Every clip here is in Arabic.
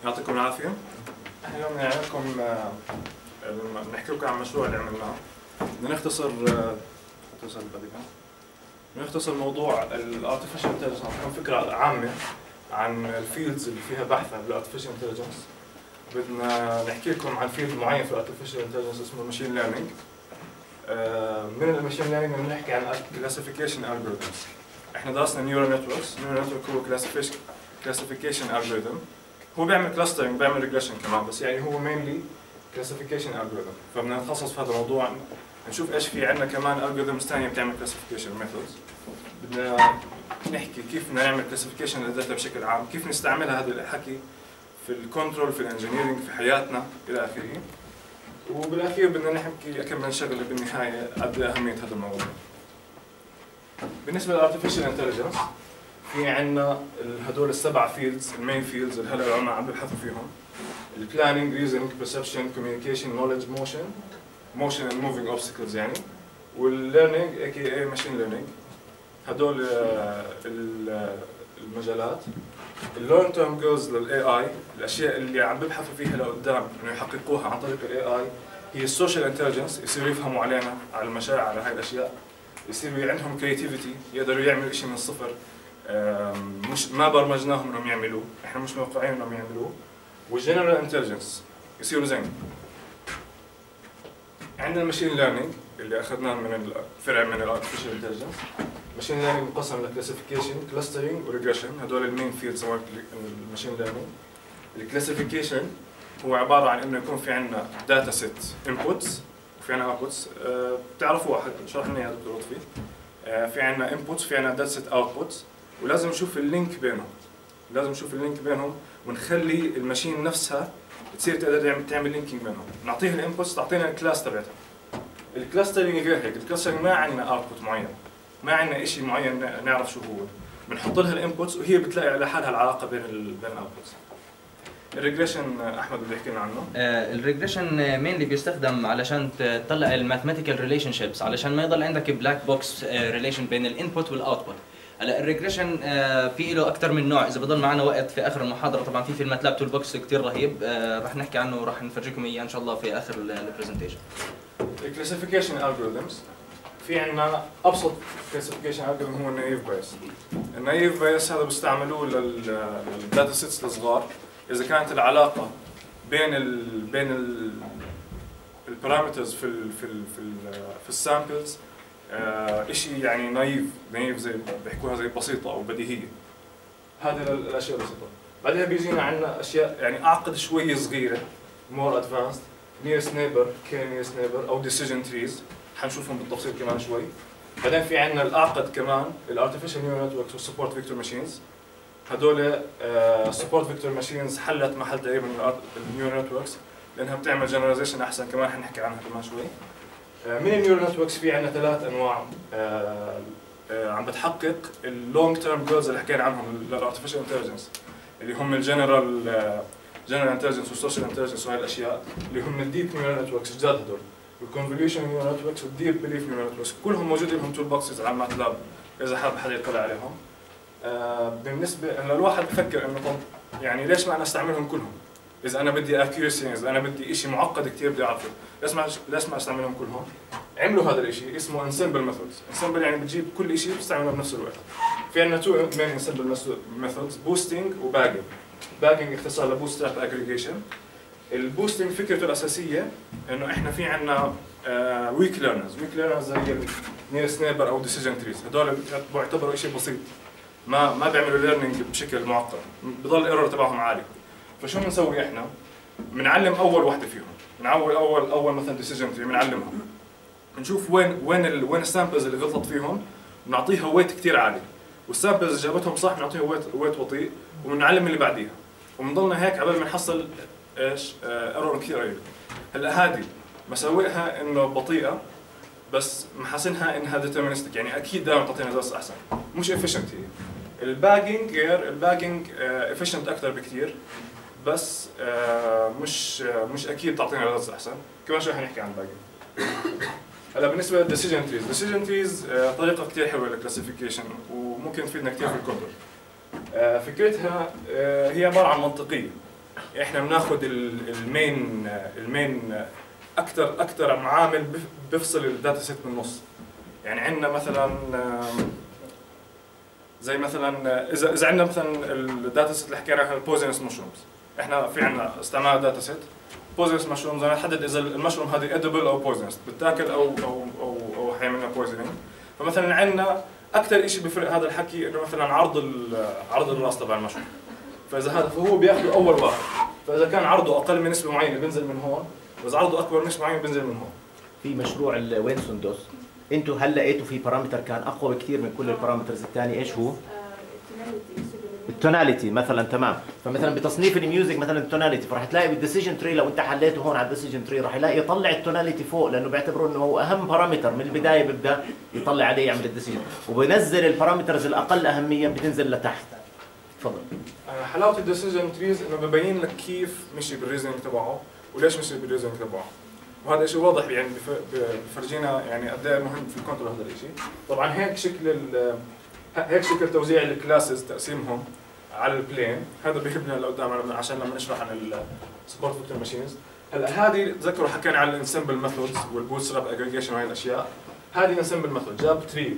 يعطيكم العافية. احنا اليوم بدنا نحكي لكم عن مشروع اللي عملناه. بدنا نختصر موضوع الارتفيشال انتليجنس، نعطيكم فكرة عامة عن الفيلدز اللي فيها بحث عن الارتفيشال انتليجنس. بدنا نحكي لكم عن فيلد معين في الارتفيشال انتليجنس اسمه الماشين ليرنينج. من الماشين ليرنينج بدنا نحكي عن كلاسيفيكيشن الجوريثمز. احنا درسنا نيورال نتوركس. نيورال نتورك هو كلاسيفيكيشن الجوريثم. هو بيعمل كلاسترنج، بيعمل ريجريشن كمان، بس يعني هو مينلي كلاسيفيكيشن الجوريثم. فبدنا نتخصص في هذا الموضوع، نشوف ايش في عندنا كمان الجوريثمز ثانيه بتعمل كلاسيفيكيشن ميثودز. بدنا نحكي كيف بدنا نعمل كلاسيفيكيشن للداتا بشكل عام، كيف نستعملها هذا الحكي في الكنترول، في الانجينيرنج، في حياتنا الى اخره. وبالاخير بدنا نحكي اكمل شغله بالنهايه قد اهميه هذا الموضوع. بالنسبه للارتفيشال انتليجنس في عندنا هدول السبع فيلدز، المين فيلدز اللي هلا العلماء عم بيبحثوا فيهم: البلاننج، ريزنينج، بيرسبشن، كوميونيكيشن، نوليدج، موشن اند موفينج اوبستكلز يعني، والليرنينج اي كي اي ماشين ليرنينج. هدول المجالات. اللونج تيرم جولز للاي اي، الاشياء اللي عم بيبحثوا فيها لقدام انه يحققوها عن طريق الاي اي، هي السوشيال انتليجنس، يصيروا يفهموا علينا، على المشاعر، على هاي الاشياء، يصيروا عندهم كرياتيفيتي، يقدروا يعملوا شيء من الصفر، مش ما برمجناهم انهم يعملوه، احنا مش موقعين انهم يعملوه. والجنرال انتليجنس يصيروا زين. عندنا الماشين ليرنينج اللي اخذناه من الفرع من الارتفيشال انتليجنس. الماشين ليرنينج مقسم لكلاسيفيكيشن، كلاسترنج، وريجريشن. هدول المين فيلدز تبع الماشين ليرنينج. الكلاسيفيكيشن هو عباره عن انه يكون في عندنا داتا سيت انبوتس وفي عندنا اوتبوتس. بتعرفوها، شرح لنا اياها دكتور لطفي. في عندنا انبوتس، في عندنا داتا سيت اوتبوتس، ولازم نشوف اللينك بينهم، ونخلي الماشين نفسها تصير تقدر تعمل لينكينج بينهم. نعطيها الانبوتس، تعطينا الكلاس تبعتها. الكلاسترنج غير هيك، الكلاسترنج ما عندنا اوتبوت معين، ما عندنا شيء معين نعرف شو هو، بنحط لها الانبوتس وهي بتلاقي على حالها العلاقه بين الاوتبوتس. الريجريشن احمد بده يحكي لنا عنه. الريجريشن مينلي بيستخدم علشان تطلع الماثيماتيكال ريليشن شيبس، علشان ما يضل عندك بلاك بوكس ريليشن بين الانبوت والاوتبوت. هلا الريجريشن في له اكثر من نوع. اذا بضل معنا وقت في اخر المحاضره، طبعا في الماتلاب تول بوكس كثير رهيب، رح نحكي عنه ورح نفرجيكم اياه ان شاء الله في اخر البرزنتيشن. الكلاسيفيكيشن الجوريثمز، في عندنا ابسط كلاسيفيكيشن الجوريثم هو النايف بايس. النايف بايس هذا بيستعملوه للداتا سيتس الصغار. اذا كانت العلاقه بين البارامترز في السامبلز شيء يعني نايف زي بيحكوها زي بسيطه او بديهيه. هذه الاشياء البسيطه. بعدها بيجينا عندنا اشياء يعني اعقد شوي صغيره، مور ادفانسد، نيرست نيبر، كي نيرست نيبر، او ديسيجن تريز، حنشوفهم بالتفصيل كمان شوي. بعدين في عندنا الاعقد كمان، الارتفيشال نيورال نتوركس والسبورت فيكتور ماشينز. هدول سبورت فيكتور ماشينز حلت محل تقريبا النيورال نتوركس، لانها بتعمل جنراليزيشن احسن، كمان حنحكي عنها كمان شوي. من النيورال نتوركس في عندنا 3 انواع عم بتحقق اللونج تيرم جولز اللي حكينا عنهم للارتفيشال انتليجنس، اللي هم الجنرال انتليجنس والسوشيال انتليجنس وهي الاشياء، اللي هم الديب نيورال نتوركس الجداد هدول، والكونفوليوشن نيورال نتوركس والديب بليف نيورال نتوركس، كلهم موجودين لهم تول بوكسز على الماتلاب اذا حاب حدا يطلع عليهم. بالنسبه انه الواحد بفكر انه طب يعني ليش ما انا استعملهم كلهم؟ اذا انا بدي اكيورسي، اذا انا بدي شيء معقد كثير بدي اعرفه، ليش ما استعملهم كلهم؟ عملوا هذا الشيء اسمه انسمبل ميثودز. انسمبل يعني بتجيب كل شيء بتستعمله بنفس الوقت. في عندنا 2 مين انسمبل ميثودز، بوستنج وباجنج. باجنج اختصار لبوست ستراب اجريجيشن. البوستنج فكرته الاساسيه انه احنا في عندنا ويك ليرنرز زي النيرست نيبر او ديسيجن تريز، هدول بيعتبروا شيء بسيط، ما بيعملوا ليرنينج بشكل معقد، بضل الايرور تبعهم عالي. فشو بنسوي احنا؟ بنعلم اول وحده فيهم، بنعول اول مثلا ديسيجن تري بنعلمها، بنشوف وين السامبلز اللي غلطت فيهم، بنعطيها ويت كثير عالي، والسامبلز اللي جابتهم صح بنعطيها ويت بطيء، وبنعلم اللي بعديها، وبنضلنا هيك قبل ما نحصل ايرور كثير قليل. هلا هذه مساوئها انه بطيئه، بس محاسنها انها ديترمينستيك، يعني اكيد دائما تعطينا ريزلتس احسن، مش افيشنت. هي الباجنج غير، الباجنج افيشنت اكثر بكثير، بس مش اكيد تعطينا ريزلتس احسن. كمان شوي حنحكي عن الباجنج. هلا بالنسبه للديسيجن تريز، ديسيجن تريز طريقه كثير حلوه للكلاسيفيكيشن وممكن تفيدنا كثير في الكنترول. فكرتها هي عباره عن منطقيه، احنا بناخذ المين اكثر معامل بيفصل الداتا سيت من النص. يعني عندنا مثلا زي مثلا اذا عندنا مثلا الداتا سيت اللي حكينا عنها البويزنس مشرومز، احنا في عندنا استعمال داتا سيت بويزنس مشرومز، نحدد اذا المشروم هذه ادبل او بويزنس، بتاكل او حيعمل لنا بويزنينج. فمثلا عندنا اكثر شيء بيفرق هذا الحكي انه مثلا عرض الراس تبع المشروم. فهو بياخذ اول واحد، فاذا كان عرضه اقل من نسبه معينه بينزل من هون، واذا عرضه اكبر من نسبه معينه بينزل من هون. في مشروع وين سندوس انتوا هل لقيتوا في بارامتر كان اقوى بكثير من كل البارامترز الثانيه؟ ايش هو؟ التوناليتي مثلا. تمام. فمثلا بتصنيف الميوزك مثلا التوناليتي، فراح تلاقي بالديسيجن تري لو انت حليته هون على الديسيجن تري راح يلاقي يطلع التوناليتي فوق، لانه بيعتبروا انه هو اهم بارامتر من البدايه، بيبدا يطلع عليه يعمل الديسيجن، وبنزل البارامترز الاقل اهميه بتنزل لتحت. تفضل. حلاوه الديسيجن تريز انه ببين لك كيف مشي بالريزنينج تبعه وليش مشي بالريزنينج تبعه، وهذا شيء واضح يعني بفرجينا يعني قد ايه مهم في الكنترول هذا الشيء. طبعا هيك شكل توزيع الكلاسز تقسيمهم على البلين، هذا بيهمنا لقدام عشان لما نشرح عن السبورت فيكتور ماشينز. هلا هذه تذكروا حكينا عن الانسمبل ميثودز والبوتستراب اجريجيشن وهي الاشياء. هذه الانسمبل ميثود جاب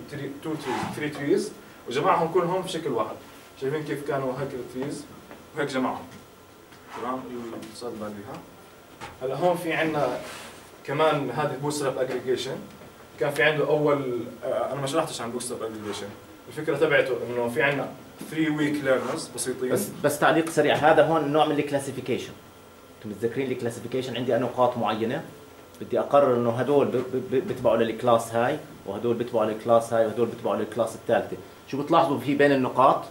3 تريز وجمعهم كلهم بشكل واحد. شايفين كيف كانوا هيك التريز وهيك جمعهم. تمام الاتصال بعديها. هلا هون في عندنا كمان هذه البوتستراب اجريجيشن، كان في عنده اول انا ما شرحتش عن بوتستراب اجريجيشن. الفكره تبعته انه في عندنا 3 ويك ليرنرز بسيطين. بس تعليق سريع، هذا هون نوع من الكلاسيفيكيشن. انتم متذكرين الكلاسيفيكيشن؟ عندي انا نقاط معينه بدي اقرر انه هدول بيتبعوا للكلاس هاي، وهدول بيتبعوا للكلاس هاي، وهدول بيتبعوا للكلاس الثالثه. شو بتلاحظوا في بين النقاط؟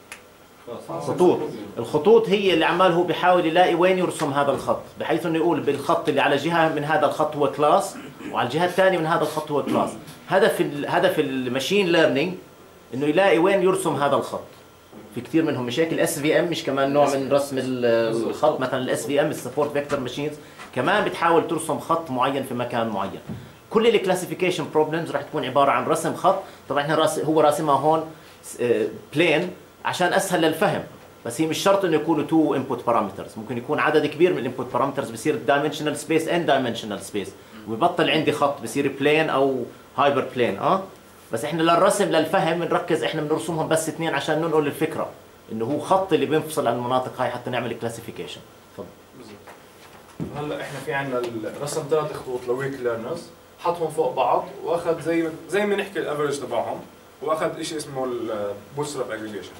خطوط. الخطوط هي اللي عمال هو بيحاول يلاقي وين يرسم هذا الخط، بحيث انه يقول بالخط اللي على جهه من هذا الخط هو كلاس، وعلى الجهه الثانيه من هذا الخط هو كلاس. هدف الماشين ليرنينج انه يلاقي وين يرسم هذا الخط. في كثير منهم مش هيك الاس في ام مش كمان نوع من رسم الخط؟ مثلا الاس في ام السبورت فيكتور ماشينز كمان بتحاول ترسم خط معين في مكان معين. كل الكلاسيفيكيشن بروبلمز راح تكون عباره عن رسم خط. طبعا احنا هو راسمها هون بلين عشان اسهل للفهم، بس هي مش شرط انه يكونوا 2 انبوت بارامترز، ممكن يكون عدد كبير من الانبوت بارامترز، بصير دايمنشنال سبيس ان دايمنشنال سبيس، ويبطل عندي خط بصير بلين او هايبر بلين. بس احنا للرسم للفهم بنركز، احنا بنرسمهم بس 2 عشان ننقل الفكره انه هو خط اللي بينفصل عن المناطق هاي حتى نعمل كلاسيفيكيشن. تفضل. هلا احنا في عندنا رسم 3 خطوط لويك ليرنرز، حطهم فوق بعض واخذ زي ما نحكي الافرج تبعهم، واخذ شيء اسمه البوتستراب اجريجيشن.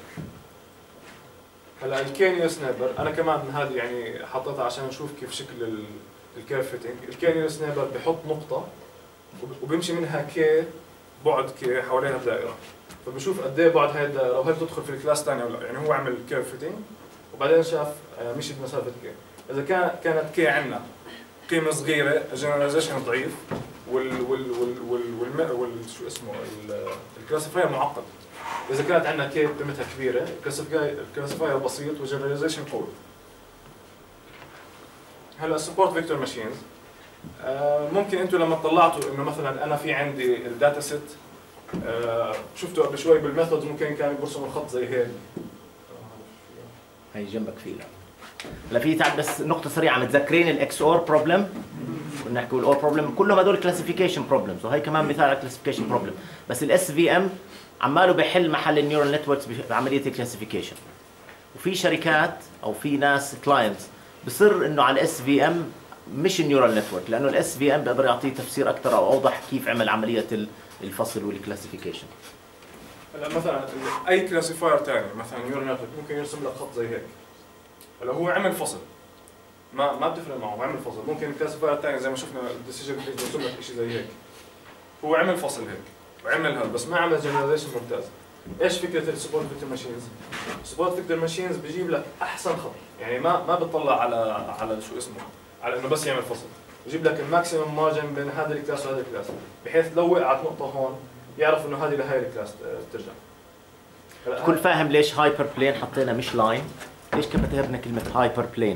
هلا الكينيوس نيبر انا كمان هذه يعني حطيتها عشان نشوف كيف شكل الكيرف فيتنج. الكينيوس نيبر بحط نقطه وبيمشي منها كي بعد كي حواليها بدائره، فبشوف قد ايه بعد هاي الدائره وهل تدخل في الكلاس ثاني او لا. يعني هو عمل كيرف فيتنج وبعدين شاف مشيت مسافه كي. اذا كانت كي عندنا قيمه صغيره الجنراليزيشن ضعيف وال شو اسمه الكلاسيفاير معقد. اذا كانت عندنا كي قيمتها كبيره الكلاسيفاير بسيط والجنراليزيشن قوي. هلا السبورت فيكتور ماشينز ممكن انتم لما طلعتوا انه مثلا انا في عندي الداتا سيت شفتوا قبل شوي بالميثودز ممكن كان يرسم الخط زي هيك. هي جنبك فيه. لا في تعب بس نقطة سريعة، متذكرين الاكس اور بروبلم؟ كنا نحكي الاور بروبلم كلهم هدول كلاسيفيكيشن بروبلمز، وهي كمان مثال على كلاسيفيكيشن بروبلم، بس الاس في ام عماله بحل محل النيورال نتوركس بعملية الكلاسيفيكيشن. وفي شركات او في ناس كلاينتس بصر انه على الاس في ام مش النيورال نتورك، لانه الاس في ام بيقدر يعطيه تفسير اكثر او اوضح كيف عمل عملية الفصل والكلاسيفيكيشن. هلا مثلا اي كلاسيفاير ثاني مثلا نيورال نتورك ممكن يرسم لك خط زي هيك. هلا هو عمل فصل ما بتفرق معه، عمل فصل. ممكن الكلاسيفاير الثاني زي ما شفنا الديسيجن يرسم لك شيء زي هيك. هو عمل فصل هيك وعمل هذا بس ما عمل جنراليزيشن ممتاز. ايش فكره السبورت فيكتور ماشينز؟ السبورت فيكتور ماشينز بيجيب لك احسن خط، يعني ما بتطلع على شو اسمه على انه بس يعمل فصل، بيجيب لك الماكسيمم مارجن بين هذا الكلاس وهذا الكلاس، بحيث لو وقعت نقطه هون يعرف انه هذه لهي الكلاس ترجع. كل فاهم ليش هايبر بلين حطينا مش لاين؟ ليش كتبنا كلمة هايبر بلين؟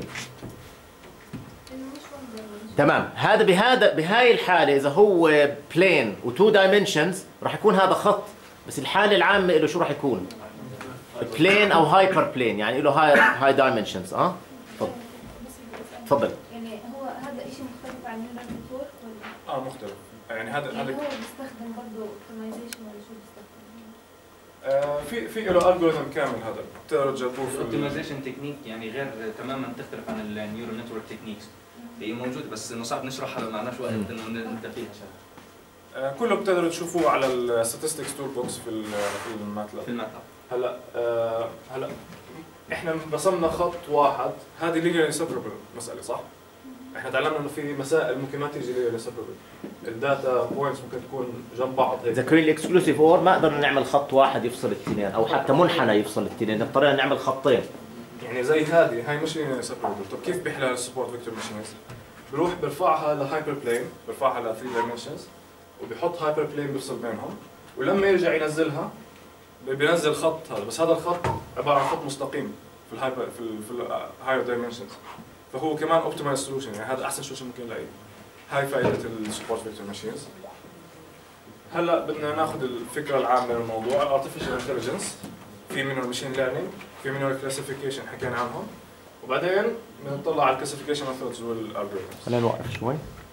تمام. هذا بهاي الحالة إذا هو بلين و2 دايمنشنز راح يكون هذا خط، بس الحالة العامة له شو راح يكون؟ بلين أو هايبر بلين، يعني له هاي دايمنشنز. تفضل. تفضل. يعني هو هذا شيء مختلف عن نيورال نتورك ولا؟ مختلف. يعني هذا يعني هو بيستخدم برضه اوبتمايزيشن ولا شو بيستخدم؟ في له الجوريثم كامل هذا بتقدروا تجربوه في الاوبتمايزيشن تكنيك يعني غير تماما تختلف عن النيورال نتورك تكنيكس. هي موجوده بس انه صعب نشرحها لو ما عندناش وقت انه نبدا فيها شغله. كله بتقدروا تشوفوه على الستاتستكس تول بوكس في الماتلاب. في الماتلاب. هلا احنا رسمنا خط واحد، هذه لينير سيبربل مساله صح؟ احنا تعلمنا انه في مسائل ممكن ما تيجي لينير سيبربل، الداتا بوينتس ممكن تكون جنب بعض هيك. ذكرين الاكسكلوسيف اور ما قدرنا نعمل خط واحد يفصل الاثنين او حتى منحنى يفصل الاثنين، اضطرينا نعمل خطين. يعني زي هاي مش لينير سيبربل. طب كيف بيحلها السبورت فيكتور ماشينز؟ بروح برفعها لهايبر بلين، برفعها ل 3 دايمنشنز وبيحط هايبر بلين بيفصل بينهم، ولما يرجع ينزلها بينزل خط هذا، بس هذا الخط عباره عن خط مستقيم في الهايبر في الهاير دايمنشنز، فهو كمان اوبتمايز سولوشن. يعني هذا احسن سولوشن ممكن نلاقيه. هاي فائده السبورت فيكتور ماشينز. هلا بدنا ناخذ الفكره العامه للموضوع. الارتفيشال انتليجنس في منه المشين ليرنينج، في منه الكلاسيفيكيشن حكينا عنهم، وبعدين بنطلع على الكلاسيفيكيشن ميثودز والالجوريثمز. خلينا نوقف شوي.